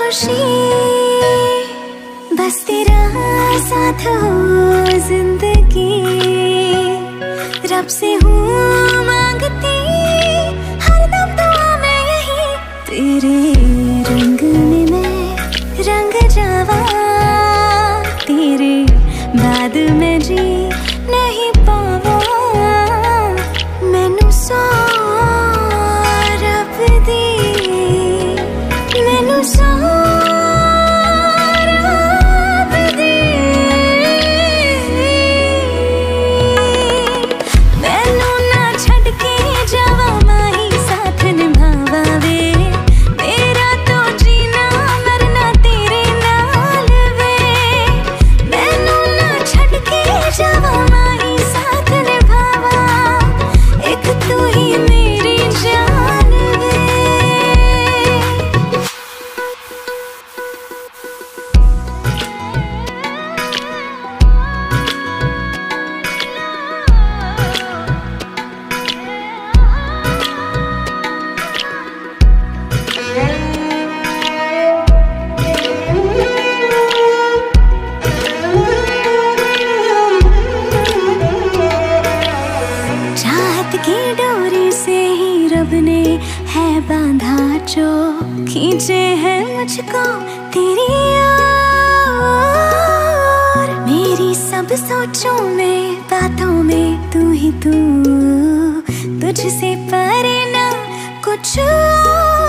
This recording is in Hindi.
खुशी, बस तेरा साथ हो जिंदगी। रब से हूँ मांगती हरदम दुआ में यही, तेरे रंग में मैं रंग जावा, तेरे बाद में जी नहीं पावा। मैनू सौ रब दी, मैनू सौ की डोरी से ही रब ने है बांधा, जो खींचे है मुझको तेरी ओर। मेरी सब सोचों में बातों में तू ही तू, तुझसे परे ना कुछ और।